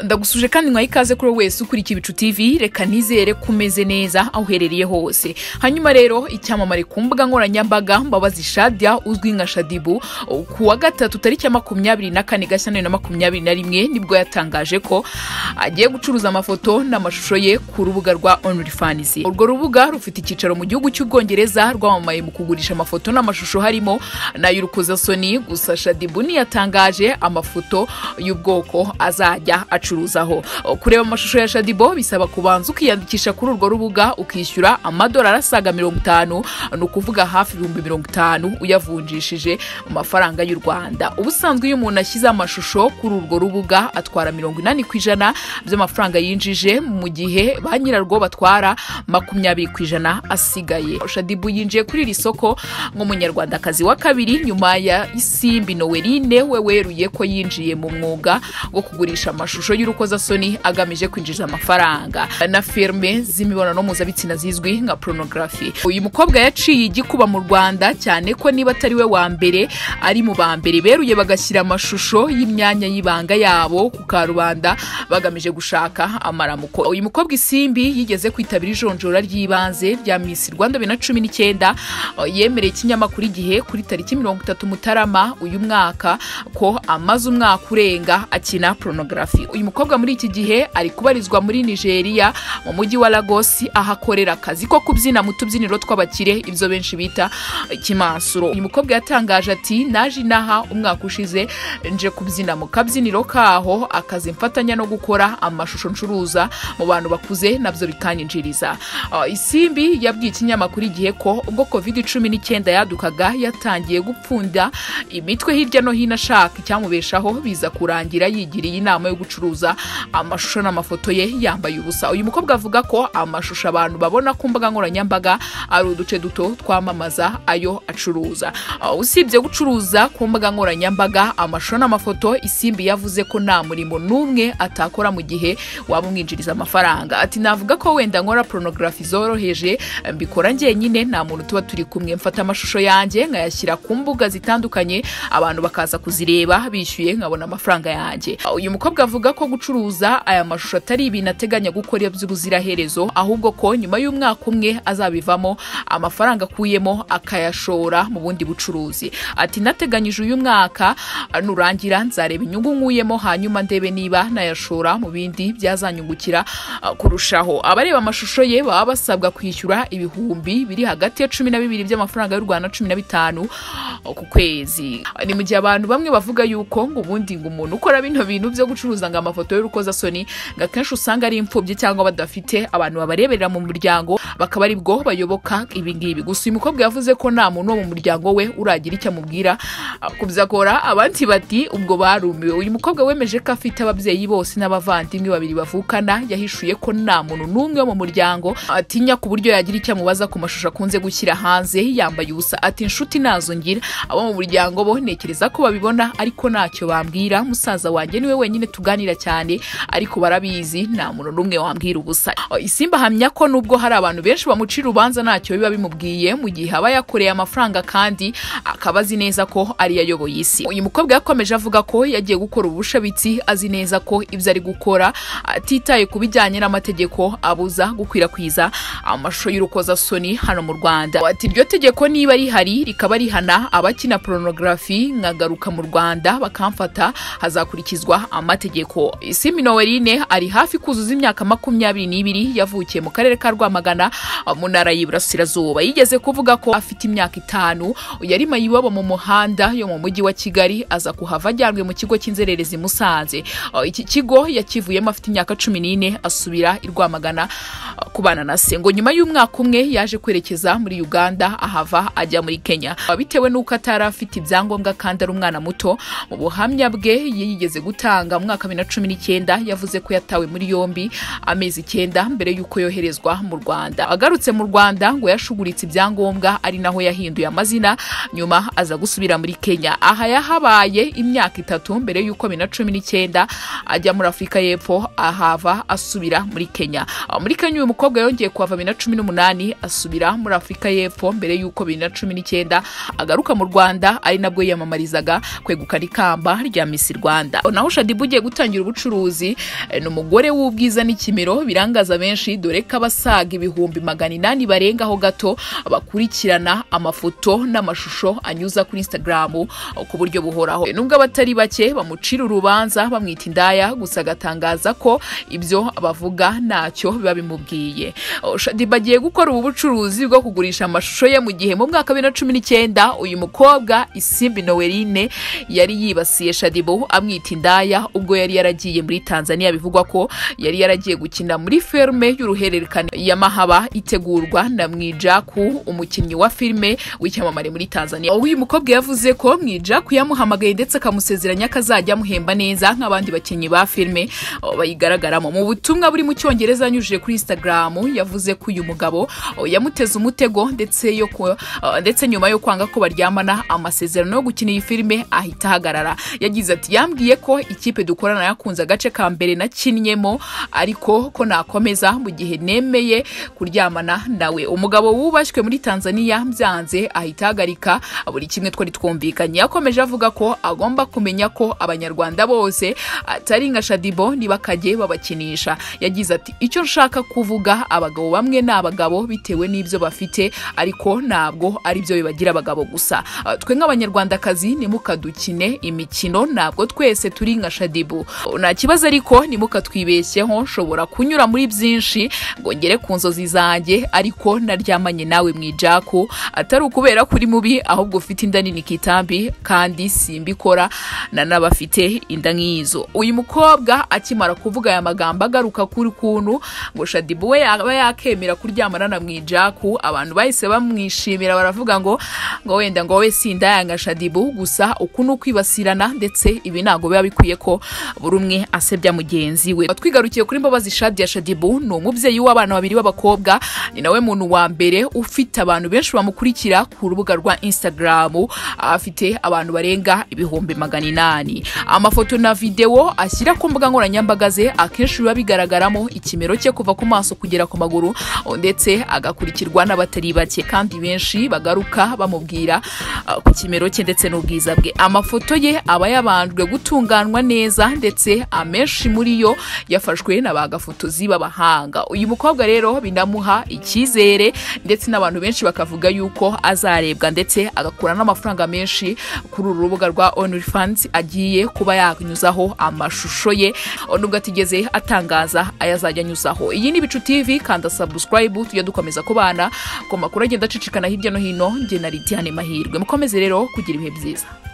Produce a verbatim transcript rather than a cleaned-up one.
ndagusuje kandi nkwaye ikaze kuri wese ukurikiye IBICU T V. Reka nizere kumeze neza aho uherereye hose. Hanyuma rero icyamamare ku mbuga nkoranyambaga Mbabazi Shadia uzwi nka Shaddyboo ku wa gatatu tariki ya makumyabiri na kane Gashyantare na makumyabiri na rimwe nibwo yatangaje ko agiye gucuruza amafoto n'amashusho ye ku rubuga rwa OnlyFans. Urwo rubuga rufite icyicaro mu gihugu cy'Ubwongereza rwamamaye mu kugurisha amafoto n'amashusho harimo na y'urukozasoni. Gusa Shaddyboo yatangaje amafoto y'ubwoko azajya acuruzaho. Kureba amashusho ya Shaddyboo bisaba kubanza ukiyandikisha kuri urwo rubuga ukishyura amadolari asaga mirongo itanu, no kuvuga hafi ibihumbi mirongo itanu uyavunjishije mu mafaranga y'u Rwanda. Ubusanzwe iyo umuntu ashyize amashusho kuri urwo rubuga atwara mirongo inani ku ijana by'amafaranga yinjije, mu gihe ba nyirarwo batwara makumyabiri ku ijana asigaye. Shaddyboo yinjiye kuri iri soko nk'umunyarwandakazi wa kabiri nyuma ya isimbitv we weruye ko yinjiye mu mwuga wo kugurisha amashusho y'urukozasoni agamije kwinjiza amafaranga na firme z'imibonano mpuzabitsina zizwi nka pornography. Uyu mukobwa yaciye igikuba mu Rwanda cyane ko niba atari we wa mbere ari mu ba mbere beruye bagashyira amashusho y'imyanya y'ibanga yabo ku karubanda bagamije gushaka amaramuko. Uyu mukobwa Isimbi yigeze kwitabira ijonjora ry'ibanze rya Miss Rwanda bibiri na cumi n'icyenda, yemereye ikinyamakuru Igihe kuri tariki mirongo itatu Mutarama uyu mwaka ko amaze umwaka urenga akina pornography. Uyu mukobwa muri iki gihe ari kubarizwa muri Nigeria mu mujyi wa Lagos, ahakorera akazi ko kubyina mu tubyiniro tw'abakire ibyo benshi bita kimansuro. Uyu mukobwa yatangaje ati naje inaha umwaka ushize nje kubyina mu kabyiniro kaho, akazi mfatanya no gukora amashusho ncuruza mu bantu bakuze nabyo bikanyinjiriza. Uh, Isimbi yabwiye ikinyamakuru Igihe ko ubwo covid cumi n'icyenda yadukaga yatangiye gupfunda imitwe hirya no hino ashaka icyamubeshaho, biza kurangira yigiriye inama yo gucuruza amashusho n'amafoto ye yambaye ubusa. Uyu mukobwa avuga ko amashusho abantu babona ku mbuga nkoranyambaga ari uduce duto twamamaza ayo acuruza. Uh, usibye gucuruza ku mbuga nkoranyambaga amashusho n'amafoto, Isimbi yavuze ko nta murimo n'umwe atakora mu gihe waba umwinjiriza amafaranga. Ati navuga ko wenda nkora pornography zoroheje mbikora njyenyine, nta muntu tuba turi kumwe, mfata amashusho yanjye nkayashyira ku mbuga zitandukanye abantu bakaza kuzireba bishyuye nkabona amafaranga yanjye. Uyu mukobwa avuga ko gucuruza aya mashusho atari ibintu ateganya gukora by'ubuziraherezo, ahubwo ko nyuma y'umwaka umwe azabivamo amafaranga akuyemo akayashora mu bundi bucuruzi. Ati nateganyije uyu mwaka nurangira nzareba inyungu nkuyemo, hanyuma ndebe niba nayashora mu bindi byazanyungukira kurushaho. Abareba amashusho ye baba basabwa kwishyura ibihumbi biri hagati ya cumi na bibiri by'amafaranga y'u Rwanda cumi na bitanu ku kwezi. Ni mu gihe abantu bamwe bavuga yuko ngo ubundi ngo umuntu ukora bino bintu byo gucuruza ngo amafoto y'urukozasoni ngo akenshi usanga ari imfubyi cyangwa badafite abantu babareberera mu muryango, bakaba ari bwo bayoboka ibi ngibi. Gusa uyu mukobwa yavuze ko nta muntu wo mu muryango we uragira icyo amubwira kubyakora. Abandi bati ubwo barumiwe. Uyu mukobwa wemeje ko afite ababyeyi bose n'abavandimwe babiri bavukana, yahishuye ko nta muntu n'umwe wo mu muryango atinya ku buryo yagira icyo amubaza ku mashusho akunze gushyira hanze yambaye ubusa. Ati inshuti nazo ngira, abo mu muryango bo ntekereza ko babibona ariko ntacyo bambwira. Musaza wanjye niwe wenyine tuganira cyane ariko barabizi nta muntu n'umwe wambwira ubusa. Isimba ahamya ko nubwo hari abantu benshi bamucira urubanza ntacyo biba bimubwiye mu gihe aba yakoreye amafaranga kandi akaba azi neza ko ari yayoboye isi. Uyu mukobwa yakomeje avuga ko yagiye gukora ubushabitsi azi neza ko ibyo ari gukora atitaye ku bijyanye n'amategeko abuza gukwirakwiza amashusho y'urukozasoni hano mu Rwanda. Ati iryo tegeko niba rihari rikaba rihana abakina pornography nkagaruka mu Rwanda bakamfata hazakurikizwa amategeko. Isimbitv ari hafi kuzuza imyaka makumyabiri n'ibiri, yavukiye mu karere ka Rwamagana mu ntara y'Iburasirazuba. Yigeze kuvuga ko afite imyaka itanu yari mayiwabo mu muhanda yo mu mujyi wa Kigali, aza kuhava ajyanwe mu kigo cy'inzererezi Musanze. Iki kigo yakivuyemo afite imyaka cumi n'ine asubira i Rwamagana kubana na se. Ngo nyuma y'umwaka umwe yaje kwerekeza muri Uganda, ahava ajya muri Kenya bitewe n'uko atari afite ibyangombwa kandi ari umwana muto. Mu buhamya bwe yigeze gutanga mu mwaka wa bibiri na cumi n'icyenda yavuze ko yatawe muri yombi amezi icyenda mbere y'uko yoherezwa mu Rwanda. Rwanda. Agarutse mu Rwanda ngo yashuguritse ibyangombwa ari naho yahinduye amazina, nyuma aza gusubira muri Kenya. Aha yahabaye imyaka itatu mbere yuko bibiri na cumi n'icyenda ajya muri Afrika y'Epfo, ahava asubira muri Kenya. Muri Kenya uyu mukobwa yongeye kuhava bibiri na cumi n'umunani asubira muri Afrika y'Epfo mbere yuko bibiri na cumi n'icyenda agaruka mu Rwanda, ari nabwo yiyamamarizaga kwegukana ikamba rya Miss Rwanda. Naho Shaddyboo ugiye gutangira ubucuruzi, ni umugore w'ubwiza n'ikimero birangaza benshi, dore ko abasaga ibihumbi magana inani barengaho gato bakurikirana amafoto n'amashusho anyuza kuri Instagram ku buryo buhoraho. Nubwo abatari bake bamucira urubanza bamwita indaya, gusa agatangaza ko ibyo bavuga ntacyo biba bimubwiye. Shaddyboo agiye gukora ubu bucuruzi bwo kugurisha amashusho ye mu gihe mu mwaka wa bibiri na cumi n'icyenda uyu mukobwa isimbitv yari yibasiye Shaddyboo amwita indaya ubwo yari yaragiye muri Tanzania. Bivugwa ko yari yaragiye gukina muri filme y'uruhererekane ya Mahaba itegurwa na Mwijaku, umukinnyi wa filme w'icyamamare muri Tanzania. Uyu mukobwa yavuze ko Mwijaku yamuhamagaye ndetse akamusezeranya kazajya amuhemba neza nk'abandi bakinnyi ba filme bayigaragaramo. Mu butumwa buri mu Cyongereza anyujije kuri Instagram yavuze ko uyu mugabo yamuteze umutego ndetse yo ku, ndetse nyuma yo kwanga ko baryamana amasezerano yo gukina iyi filme ahita hagarara. Yagize ati yambwiye ko ikipe dukorana yakunze agace ka mbere nakinnyemo, ariko ko nakomeza mu gihe nemeye kuryamana nawe. Umugabo wubashywe muri Tanzania byanze ahita hagarika buri kimwe twari twumvikanye. Yakomeje avuga ko agomba kumenya ko abanyarwanda bose atari nka Shaddyboo ntibakajye babakinisha. Yagize ati icyo nshaka kuvuga, abagabo bamwe ni abagabo bitewe n'ibyo bafite, ariko ntabwo ari byo bibagira abagabo gusa. Twe nk'abanyarwandakazi nimukadukine imikino, ntabwo twese turi nka Shaddyboo. Nta kibazo ariko nimukatwibeshyeho, nshobora kunyura muri byinshi ngo ngere ku nzozi zanjye, ariko naryamanye nawe Mwijaku atari ukubera kuri mubi, ahubwo ufite inda nini kitambi, kandi simbikora na nabafite inda nk'izo. Uyu mukobwa akimara kuvuga aya magambo agaruka kuri kuntu ngo Shaddyboo we yaba yakemera kuryamana na Mwijaku, abantu bahise bamwishimira baravuga ngo ngo wenda ngo we sinda nka Shaddyboo, gusa uku nukwibasirana ndetse ibi nago biba bikwiye ko buri umwe asebya mugenzi we. Twigarukiye kuri Mbabazi Shadia. Shaddyboo ni umubyeyi w'abana babiri b'abakobwa, ni nawe muntu wa mbere ufite abantu benshi bamukurikira ku rubuga rwa Instagram, afite abantu barenga ibihumbi magana inani. Amafoto na video ashyira ku mbuga nkoranyambaga ze akenshi biba bigaragaramo ikimero cye kuva ku maso kugera ku maguru, ndetse agakurikirwa n'abatari bake kandi benshi bagaruka bamubwira uh, ku kimero cye ndetse n'ubwiza bwe. Amafoto ye aba yabanjwe gutunganwa neza, ndetse amenshi muri yo yafashwe n'abagafotozi b'abahanga. Uyu mukobwa rero binamuha icyizere, ndetse n'abantu benshi bakavuga yuko azarebwa ndetse agakura n'amafaranga menshi kuri uru rubuga rwa OnlyFans agiye kuba yanyuzaho amashusho ye, nubwo atigeze atangaza ayazajya anyuzaho. Iyi ni IBICU T V, kanda subscribe tujya dukomeza kubana ku makuru agenda acicikana hirya no hino. Nge na Mahirwe, mukomeze rero kugira ibihe byiza.